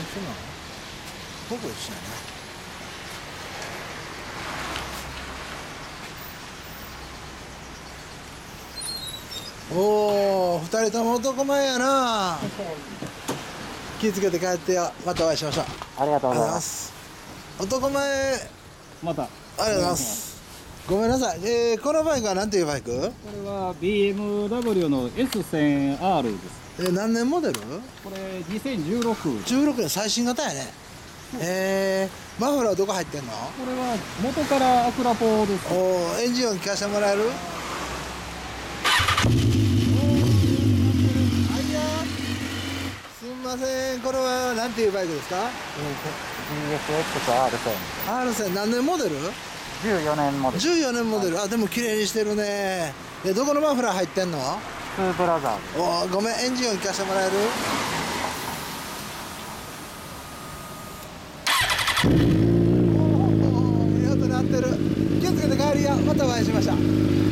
そうなの？僕一緒やね。おお、二人とも男前やな。気をつけて帰ってよ。またお会いしましょう。 ありがとうございまます。 す。男前、 また。 ありがとうございます。ごめんなさい。このバイクは何ていうバイク？ これは BMW の S1000R です。 何年モデル？ これ2016。 16年最新型やね。マフラーどこ入ってんの？ これは元からアクラポです。 おー、エンジン音聞かせてもらえる？すみません、これは何ていうバイクですか？ GSX-R1000。 R1000何年モデル 14年モデル。 ？14年モデル。あ、でも綺麗にしてるね。で、どこのマフラー入ってんの？ ツーブラザーズ。 おー、ごめん、エンジン音聞かせてもらえる？おー、見事に合ってる。気をつけて帰りや。またお会いしましょう。